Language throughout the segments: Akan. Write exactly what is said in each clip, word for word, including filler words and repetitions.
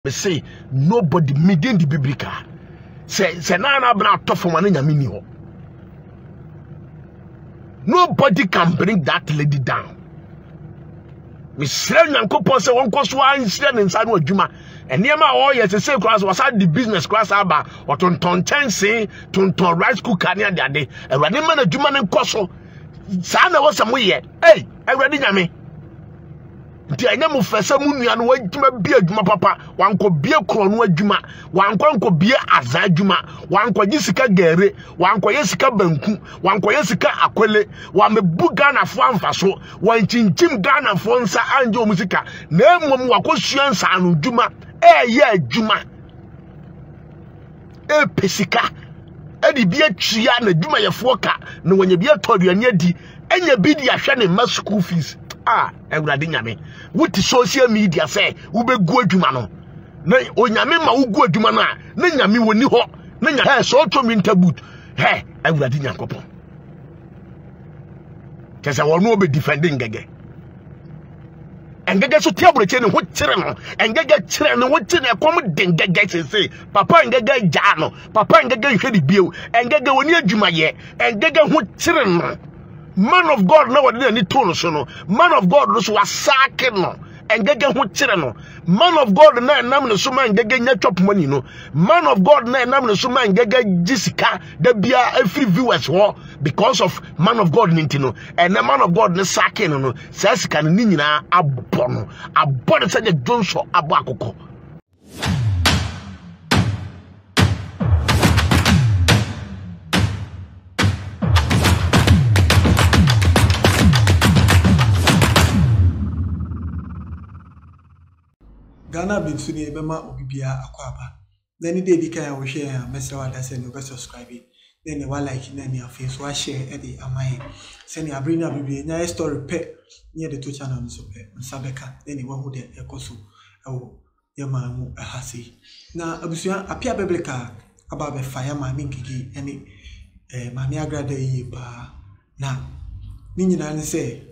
Me say nobody midin the biblical. Say say na na bna tough for man nyame ni ho. Nobody can bring that lady down. Me sre nyankopon say won koso an sre ne nsa no adwuma. Eniema o ye say class was the business class aba otonton tense tonton rice cooker ne ade ade. Ewade man adwuma ne koso. Sa na wo samu ye. Hey, ewade nyame. Nti anya mu fese mu nua no wadwuma bia adwuma papa wanko bia kro no adwuma wanko anko bia aza adwuma wanko gisika gere wanko yesika banku wanko yesika akwele wa mebu Ghana fo amfaso wanchinchim Ghana fo nsa anje o musika na emom wakosua nsa anu adwuma eye adwuma e pesika edi bia twia na adwuma ye fo ka na wanya bia toduane adi enya bidi ahwe ne ma school fees. Ah, Ewurade nyame. What social media say? Ube go adwuma no. Na onyame ma wo go adwuma no a, na nyame woni ho. Na nya he so to mi ntabut. He, Ewurade nyankopon. Kesa wono obe defending ngege. Engege so tiabure che ne ho kire no. Engege kire ne ho kire ne kom dengege sese. Papa engege ja no. Papa engege hwe di bio. Engege woni adwuma ye. Engege ho kire no. Man of God no what any tone so no. Man of God no so wasake no. Engege ho kire no. Man of God na nam no so man engege nya chop money no. Man of God na nam no so man engege jisika da bia every viewers ho because of man of God ninti no. And the man of God ne sake no no. Sa sika ni nyina abọ no. Abọ de se Johnson abo akoko. Ghana bin suni ebema obibia akwaba. Nani de dika ya wo share ya message wa da se no be subscribe. Then wa like na ni afi so wa share e de amaye. Se ni abri na bibia nya story pe near the two channel so pe. Nsabeka then wa hu de ekoso ewo ya ma mu ahasi. Na abusua apia biblical aba be fire ma mi nkiki ene eh ma mi agrada yi ba. Na ni nyina ne se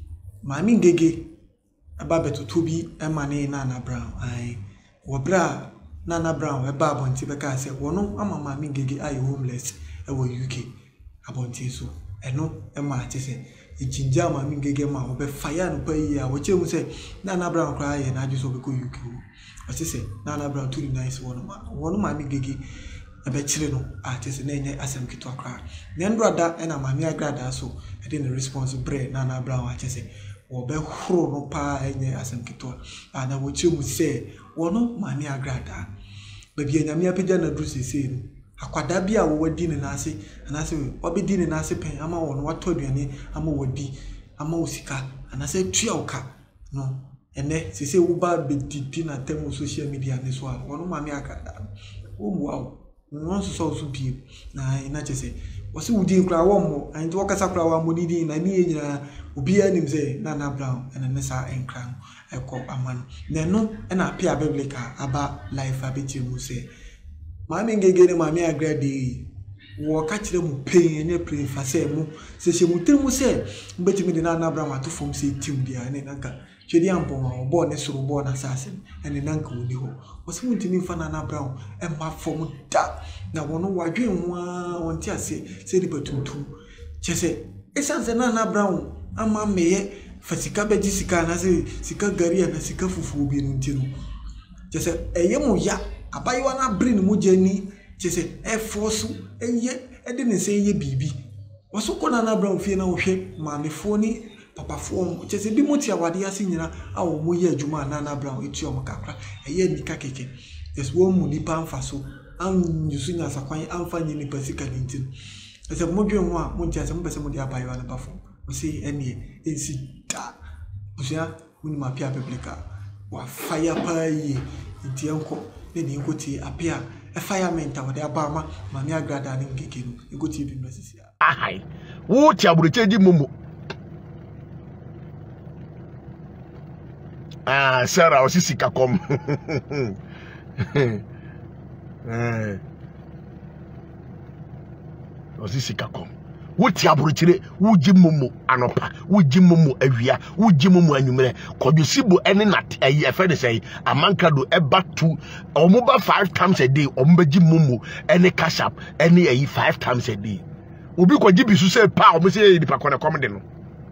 ma mi ngege Ababe tutubi emane Nana Brown ai wobra Nana Brown eba abonti beka se wono ama mami ngege ai homeless e wo U K abonti so eno ema ati se ejinja mami ngege ma obe fire no payi a wo chemu se Nana Brown kra ye na aju so be ko U K wo ati se Nana Brown too nice wono ma wono mami ngege ebe chire no ati se na enye asem kito akra na ndrada ena mami agrada so e dey response bre Nana Brown ati se obe horo no pa enye asem kito ana wo chemu se wono mami agrada baby anyame apagya na dru sese no akwada bia wo wadi ne nase anase obedi ne nase pen ama wono wato aduane ama wadi ama osika anase tua oka no ene sese wo ba bedidi na temu social media ne so a wono mami agrada wo mu awo no so so so bi na ina chese wasi wudi kra wo mo anti wakasa kra wa mo didi na ni nyina obi anim say Nana Brown ene nesa enkran eko aman na no ena apia biblical aba life abeti mu say mami ngege ne mami agrade wo ka kire mu pain ene pray fa say mu se se mu timu say mbetimi de Nana Brown atofom say tim dia ene nanka chedi ampo ma obo ne suru bo na sase ene nanka woni ho wasi mu ntimi fa Nana Brown e ma fom da na wono wadwen ho a wonti ase se di patuntum chese esanse Nana Brown ama meye fasika beji sika na se sika gari na sika fufu bi no ntino chese eye mu ya abayiwa na brin mu jeni chese e force eye e de ne se ye bibi waso ko Nana Brown fie na wohwe maamefo ni papafo chese bi moti awade ase nyina a wo mu ye adwuma Nana Brown etu o makakra eye nika keke yes wo mu nipa amfaso an yusu nya sakwan amfa nyi nipa sika ni ntino ese mo dwen ho a mo ntia se mo bese mo de abayiwa na bafo see any ensi da busia muni mapia biblical wa fire pay nti enko ne ni nkoti apia e fireman wa de abama mami agrada ni ngeke no nkoti bi mesisi ahai wo ti abureche di momo ah Sarah osisi kakom eh osisi kakom Wuti aburuchire, wuji mumu anopa, wuji mumu awia, wuji mumu anwumere. Kodusibo ene nat ayi efe de say Amankado eba two omuba five times a day, omubeji mumu ene cash up ene ayi five times a day. Obi kwaji bisu say pa omu say di pa kona komde no.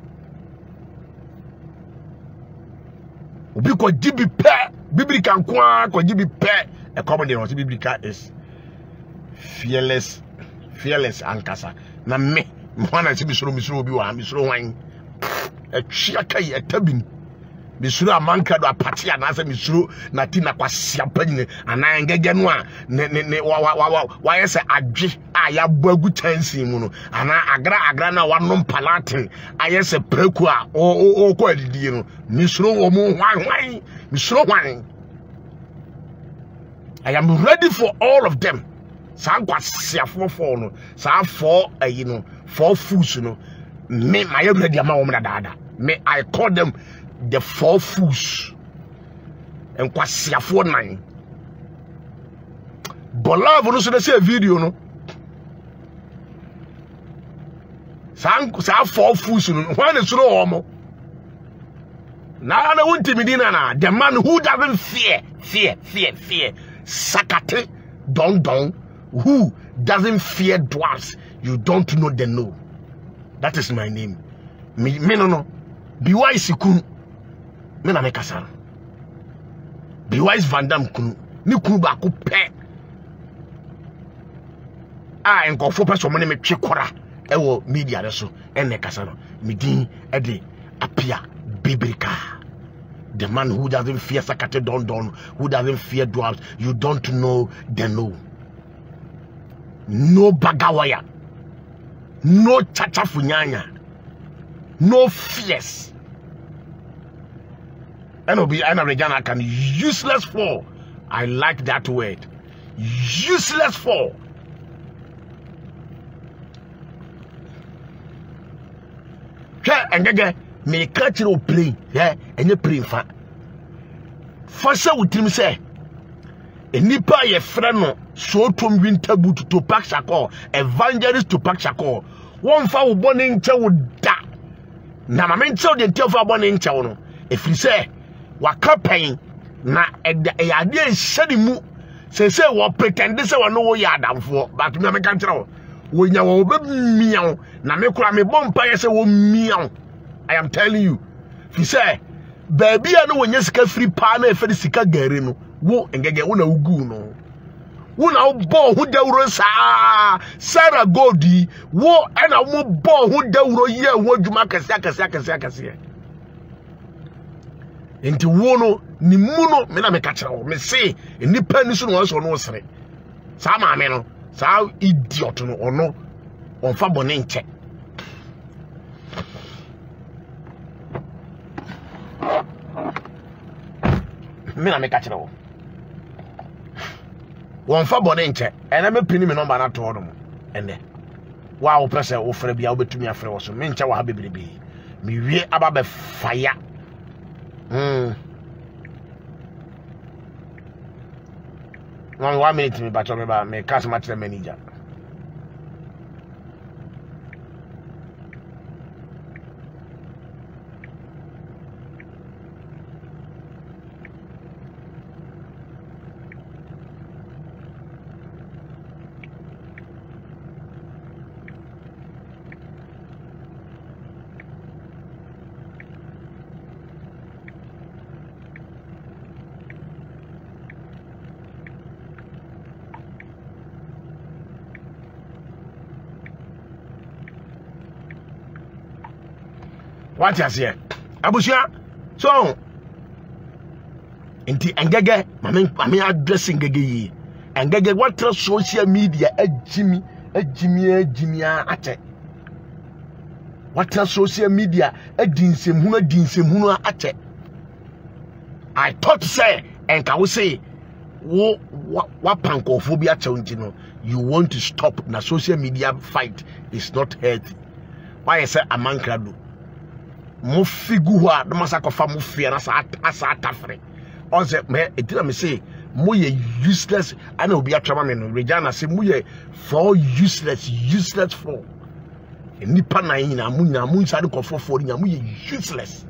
Obi kwaji bi pe biblika nkwa kwaji bi pe e komde no. Biblika is fearless fearless ankasa na me mwana si bisuro misuro obi wa misuro wan e twia kai etabin misuro Amankado apati anase misuro na ti na kwasia panyine ana ngege no a ne ne wa wa wa wa yese adwe a ya boagu tansi mu no ana agra agra na wanom palatin ayese preku a o o ko adidi no misuro wo mu hwan hwan misuro hwan. I am ready for all of them. Sa kwasia for for no sa for uh, you know four fools no me my ready ama wo dada me I call them the four fools and kwasia for nine bolavo no so dey say video no sa sa four fools no when is no omo na na untimidina na the man who doesn't fear fear fear fear sakate don don who doesn't fear dwarfs. You don't know the no. That is my name. Me, me no no. Be wise kun. Me na me kasara. Be wise Van Dam kun. Ni kun ba ku pe. Ah, enko fo person mo ne me twe kora. E wo media de so. E ne kasara. Me din e de apia biblika. The man who doesn't fear sakate don don, who doesn't fear dwarfs. You don't know the no. No bagawaya, no chachafunyanya, no fears. And obi ana regana can useless for. I like that word. Useless for. Here engege me catch no plane, yeah, and you plane fa. First with him say enipa ye freno so tom winter boot to pack shako evangelist to pack shako won fa wo bone nche wo da na ma menche wo de nche fa bone nche wo no efiri se waka pen na e ade ehye mu se se wo pretend se wo no wo ya adamfo but me me kan kire wo wo nya wo be miaw na me kura me bompa ye se wo miaw. I am telling you fi se baby a no wo nya sika free pa na e fe sika gare no wo engege wo na ugu no wo na bo hu dawro sa Sarah Godi wo e na wo bo hu dawro ye wo djuma kase kase kase kase enti wo no ni mu no me na me ka kire wo me se enipa ni so no so no sere sa ma me no sa idiot no ono on fa bone nche me na me ka kire wo won fa bone nche ena me pini me number na to no ene wa wo prese wo frɛ bia wo betumi afrɛ wo so me nche wa ha bebrebe me wie aba be fire mm one one minute me ba cho me ba me customer care manager what you say abusia so enti engege mame mame addressing ngege yi engege what social media ejimi ejimi ejimi ate what social media edinsem hunu edinsem hunu ate I thought say enka wo say wo wa pankophobia challenge no you want to stop na social media fight is not healthy why say Amankado mo figu ho a no masakofa mo fie na sa asa atafre on say me etira me say mo ye useless ana obi atwama me no Regina say mo ye for useless useless for nipa na nyina mu nyina mu nsade kofofo nyina mu useless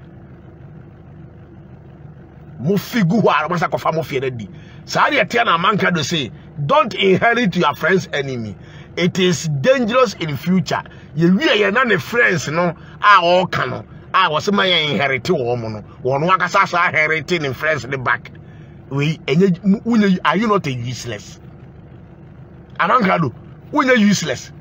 mo figu ho ara masa kofa mo fie di saa de tia na manka do say don't inherit your friend's enemy. It is dangerous in future. Ye wie ye na ne friends no a o ka no a wo se ma ye inherit wo mo no wo no akasa sa inherit in friends the back we enye are you not a useless amanka do unye useless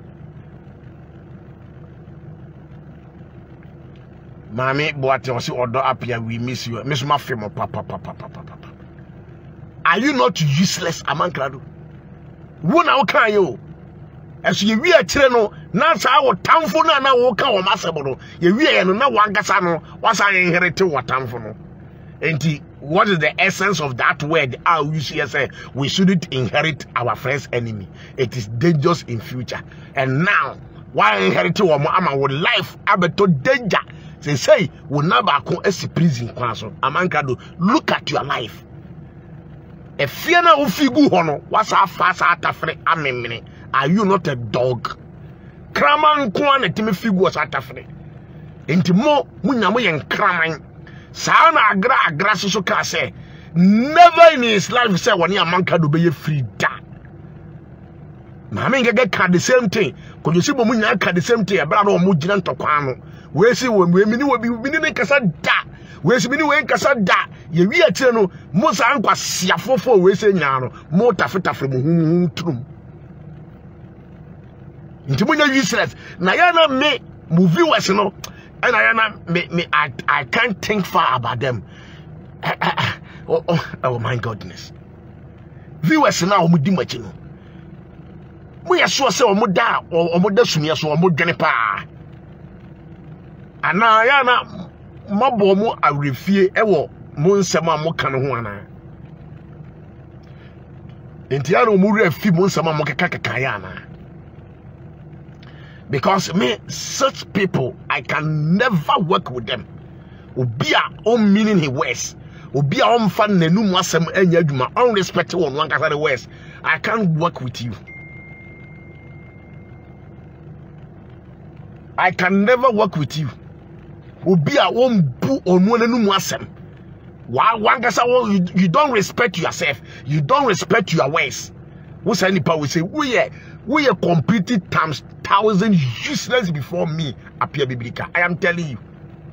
Mami boate o si odo apia we miss you miss my film papa papa papa. Are you not useless amanka do wo na wo kan yo as you we a kire no na sa wo tamfo na na wo ka wo masebo no ye we ye no na wangasa no wasa inherit wo tamfo no enti what is the essence of that word how you see say we shouldn't inherit our friend's enemy. It is dangerous in future. And now why inherit wo ama wo life abeto danger say say wo na ba ko esi prison kwaso amanka do look at your life. If you na ufigu hono wasa fasa atafre amemene. Are you not a dog? Kraman kwa na timi figu wasa atafre. Enti mo munya mo yen kraman. Sa na agra agra so ka say never in his life say woni amanka do be free da. Mama ngege ka the same thing. Ko you see mo munya ka the same thing e bra na mo gina ntokwa no. We see we mi ni we bi ni kasa da. We see mini we kasa da ye wi atire no mo sa nkwa siafofo we se nya no mo tafetafre mo hu trum nti mo nya useless na ya na me movie was no and I na me me I, I can't think far about them. oh, oh, oh my goodness viewers na o mo di machi no mo ya so se o mo da o mo da sumia so o mo dwene pa ana ya na mabo mu awrefie ewo mu nsem a mo kan ho ana enti ya no mu refi mu nsem a mo keka keka ya ana because me such people I can never work with them. Obi a on meaning he words obi a on fan nanu mu asem anya adwuma on respect one one kasa the words I can't work with you. I can never work with you. Obi a won bu onu nanu mu asem wa wangasa you, you don't respect yourself, you don't respect your ways. What's any power we say we are we are completely times thousand useless before me appear biblical. I am telling you,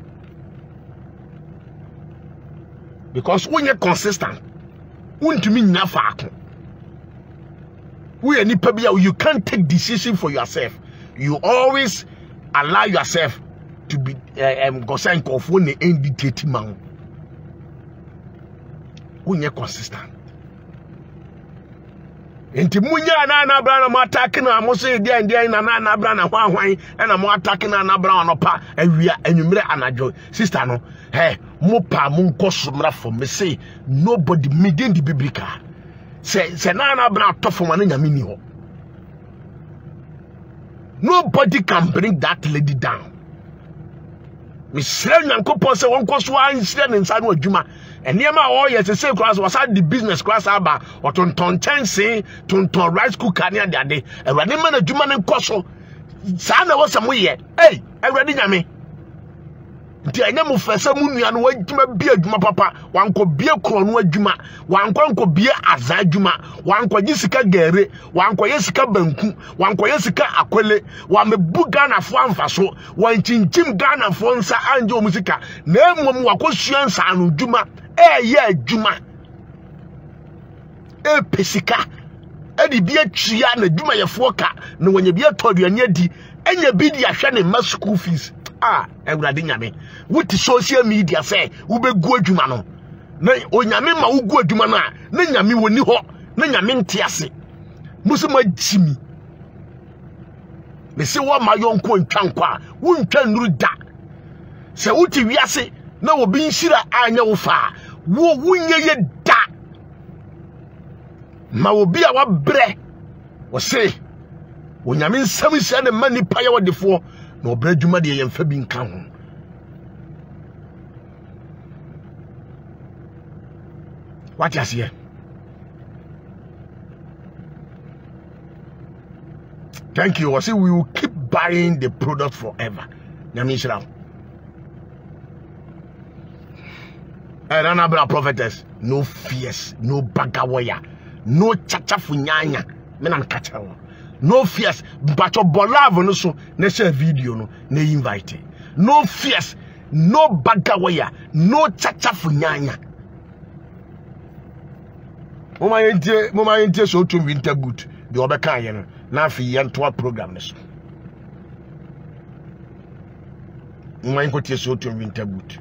because when you're consistent when to me nafa we are nipa bia you can't take decision for yourself. You always allow yourself to be um concerned of when the indicate man when you're consistent. Enti munya na na bra na mo attack na mo say dia dia na na na bra na hwan hwan e na mo attack na na bra no pa awia anwumre anajo sister no hey mo pa mo nkoso mra for me say nobody meeting the biblical say say na na bra to for man nyame ni ho. Nobody can bring that lady down. Mister Nyankopon say won koso ansire ne nsa no adwuma enema all yes say class was at the business class aba or tonton tense tonton rice cooker ne ade ade ewade man adwuma ne koso sa na wo samu ye hey ewade nyame nti anya mu fese mu nua no wadwuma bi adwuma papa wanko bie kro no adwuma wanko nko bie aza adwuma wanko gisika gere wanko yesika banku wanko yesika akwele wa mebu Ghana fo amfaso wanchinchim Ghana fo nsa anje o musika na emom wakosua nsa anu adwuma eye adwuma e pesika edi bie twia na adwuma ye fo ka na wanya bie toduane adi enya bi di ahwe ne ma school fees. Ah, ewurade nyame wuti social media say wo begu adwuma no na onyame ma wo gu adwuma no a na nyame woni ho na nyame ntiase musuma jimi me se wo ma yonko ntwankwa wo ntwa nuru da se wuti wiase na wo bi nhira anya wo fa wo wunye ye da ma wo bi a wa bre wo se onyame nsam sia ne mani pa ye wodefo no brejuma de yemfa bi nka ho. What you see? Thank you. I say we will keep back buying the product forever. Nyamishra. And another prophetess, no fears, no bagawaya, no chacha funyanya. Men catcher. No fears, but your bolav no so ne share video no ne invite. No fears, no bagawaya, no chacha funyanya. Mama yente, mama yente so to winter boot. The other kind, now for yen to our program. Mama yente so to winter boot.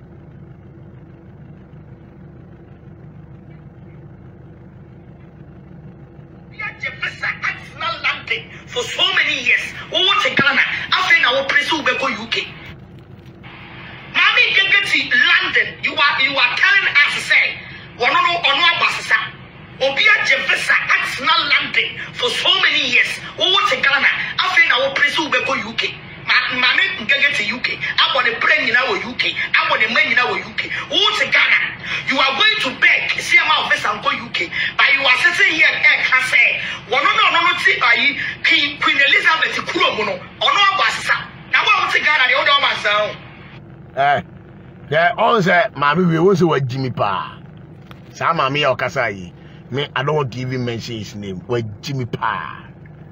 For so many years, we watch Ghana. After our press, we go U K. Mommy, get to London. You are you are telling us to say, one no on one bus. Obia Jefferson at London for so many years. We watch Ghana. After our press, we go U K. Mommy, get to U K. I want a brain in our U K. I want a man in our U K. Watch Ghana. You are going to beg, see a man of this and go U K. But you are sitting here and can say, one no no no see I Queen Elizabeth Kuromono, or no Bassa. Now what was Ghana, the other myself? Eh, yeah, all said, Mammy, we also were Jimmy Pa. Some Mammy or Kasai. Me, I don't want to even mention his name. Where Jimmy Pa.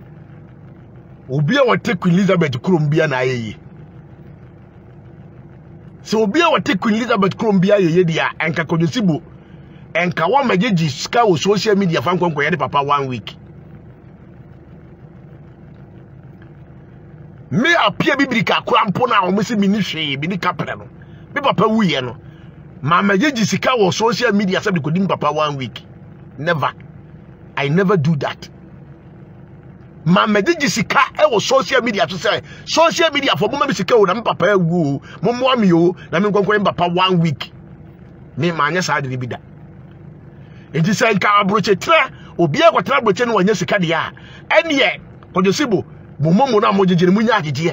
Obia will take Queen Elizabeth Kurumbia na ye. So Obia will take Queen Elizabeth Kurumbia ye dia and Kakojisibu and Kawa Majeji Scow social media fan kon koyade papa one week. Me appear biblica crampona or missing ministry, Bini Capelano. Me papa we no. Ma Majeji Scow social media said couldn't papa one week. Never. I never do that. Mama did Jessica was social media to say social media for Mama Sika and Papa woo, Momo, na going papa one week. Me mania side be that. It is saying Cabroche tra, or be a quatrabochen when Jessica dia. And yet, for the Sibu, Momo na Mojin Munya de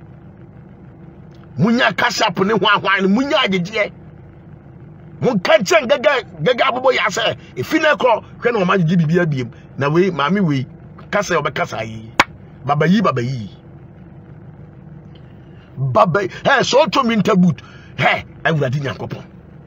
Munya cash up on one wine, Munya de Mon catch and Gaga Gaga boy, I say, if you know, when no man give me a beam, now we, mammy, we. Kasa obe kasa yi baba yi baba yi baba eh so to mi ntabut eh awurade nyankopon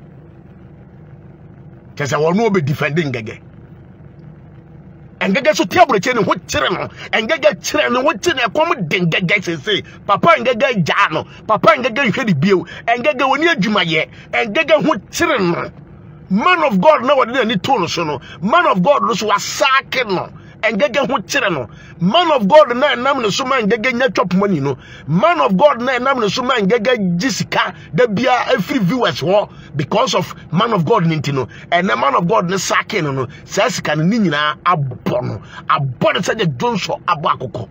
kesa wono obe defending ngege engege so tiabure che ne ho kire no engege kire ne ho kire ne kom dengege sese papa engege ja no papa engege hwedi bio engege woni adwuma ye engege ho kire no man of God na wode ni to no so no man of God no so wasake no engege ho kire no man of God na nam no so man engege nya chop money no man of God na nam no so man engege jisika da bia every viewers ho because of man of God ninti no and the man of God ne sake no no sa sika no nyina abọ no abọ de se de jonso abọ akoko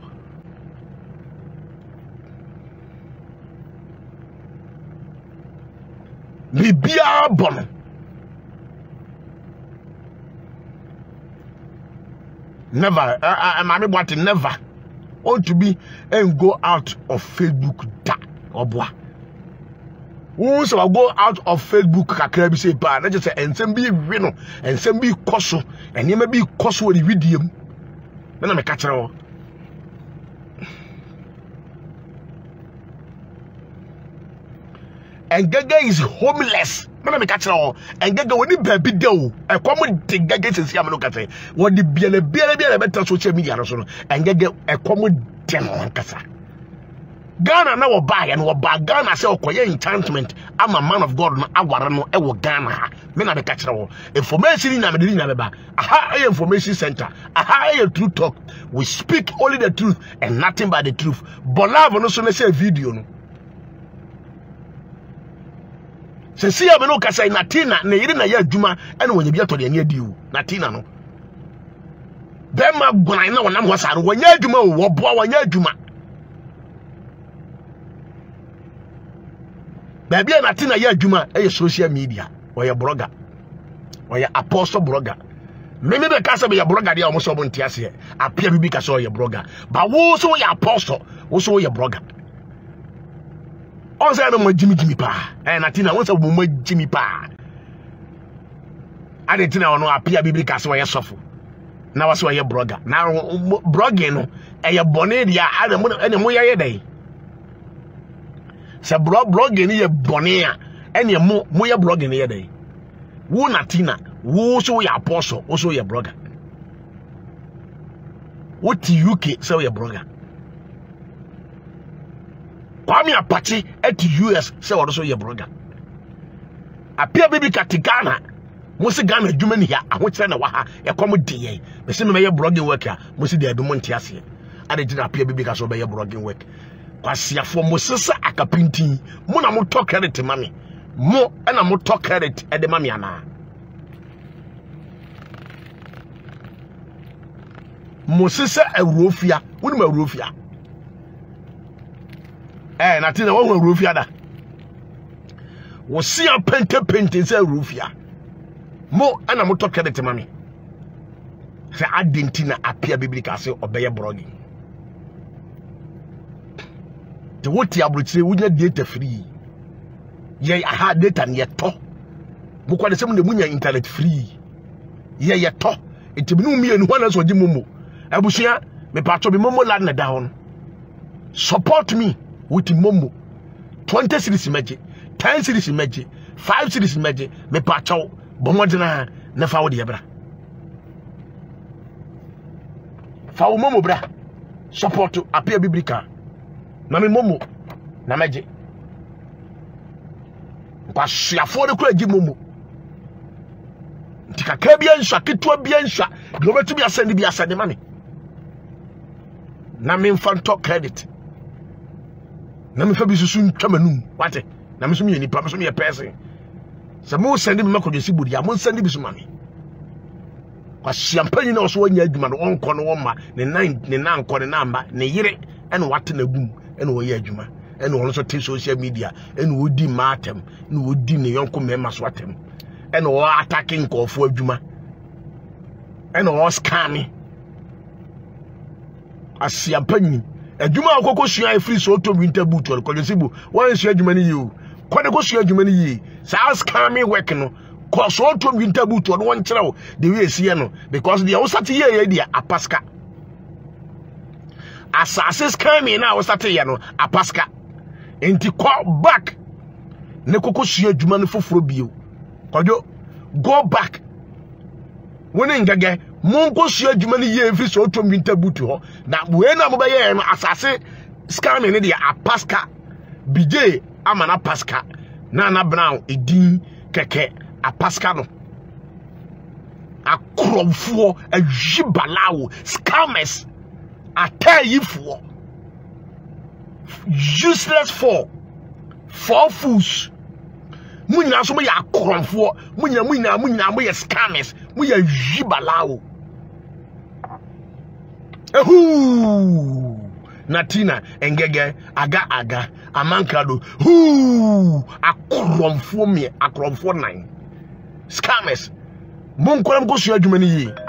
bibia abọ no never, I uh, uh, uh, never want to be and go out of Facebook da or boy. Once I go out of Facebook, kakra say pa, na just say and some be reno and some be koso and you may be koso with the video. Then I'm a catcher. And Gaga is homeless. Man, I'm a catcher. And Gaga when the baby do, I come with the Gaga says, I'm not say what the Biele Biele Biele better social media and Gaga, I come with them on Casa. Ghana now buy and what buy Ghana say, okay, enchantment. I'm a man of God, I want to know, I will Ghana. Men are the catcher. Information in America, a high information center, a higher truth talk. We speak only the truth and nothing but the truth. But love no so say video. Se si ya beno kasa natina na yiri na ya adwuma ene wonye bia to de anya diu natina no be ma gwan na wonam wasaro wonye adwuma wo boa wonye adwuma ba bia natina ya adwuma e social media woye blogger woye apostle blogger meme be kasa be ya blogger dia o mo so bo ntiase apia bibi kasa woye blogger ba wo so woye apostle wo so woye blogger. On say no Jimmy Jimmy pa. Eh natina won say mo Jimmy pa. Adentina ono apia biblical so ye sofo. na wase oye blogger na blogging no eye bone dia ade mo ene mo ye dai se blogging ni ye bone a ene mo mo ye blogging ye dai wo na tina wo so ye apostle wo so ye blogger wo ti U K so ye blogger Kwame Apati at U S se wo so ye blogger apia bibi katigana mo se Ghana dwumani ya ahokyere na wa ha e kom de ye be se me ye blogging work a mo se de adum ntia se ade gina apia bibi ka so be ye blogging work kwasiafo mo sesa akapintin mo na mo talk credit mami mo na mo talk credit e de mami ana mo sesa awurofia woni ma awurofia eh na tina wo awurofia da wo si apente pente se awurofia mo ana mo talk credit mami se adentina apia biblical se obeye blogging te woti abrochire wunya data free ye aha data ne to mo kwade se mo de munya internet free ye ye to etibinu mi enu hwana so momo abusia me pato bi momo land na down support me with momo twenty series meje ten series meje five series meje me pato bomodena na fa wo de bra fa wo momo bra support apia biblical na me momo na meje kwa siafo de kura gi momo ntika ka bia nsha ketua bia nsha de obetu bia send bia send mami na me mfanto credit na me fa bi susu ntwamanum wate na me so me nipa me so me person se mo send me makodosi bodi a mo send bi so mami kwa siampanyi na oso wanya adwuma no onko no woma ne nan ne nan ko ne namba ne yire ene wate na gum ene wo ye adwuma ene wo so te social media ene wo di matem ene wo di ne yonko mema so atem ene wo attacking kofo adwuma ene wo scam asiampanyi adwuma akoko sua free so to winter boot or kodesibu wan sua adwuma ni yi kode ko sua adwuma ni yi sa scam work no ko so to winter boot or won kire the way sie no because the osate ye ye dia apaska assassins coming now osate ye no apaska enti call back ne koko sua adwuma no foforo bio kojo go back woni ngage monko sua adwuma no ye free so to winter boot ho na we na mo be ye no assassin scam ne dia apaska bj amana paska na na brown edin keke apaska no akromfo ajibalawo scammers atayifo useless for for fools munya so mo ya akromfo munya munya munya mo ya scammers mo ya jibalawo ehu natina engege aga aga amankado hu akromfo me akromfo nine scammers mon kolam ko sua adwuma ni yi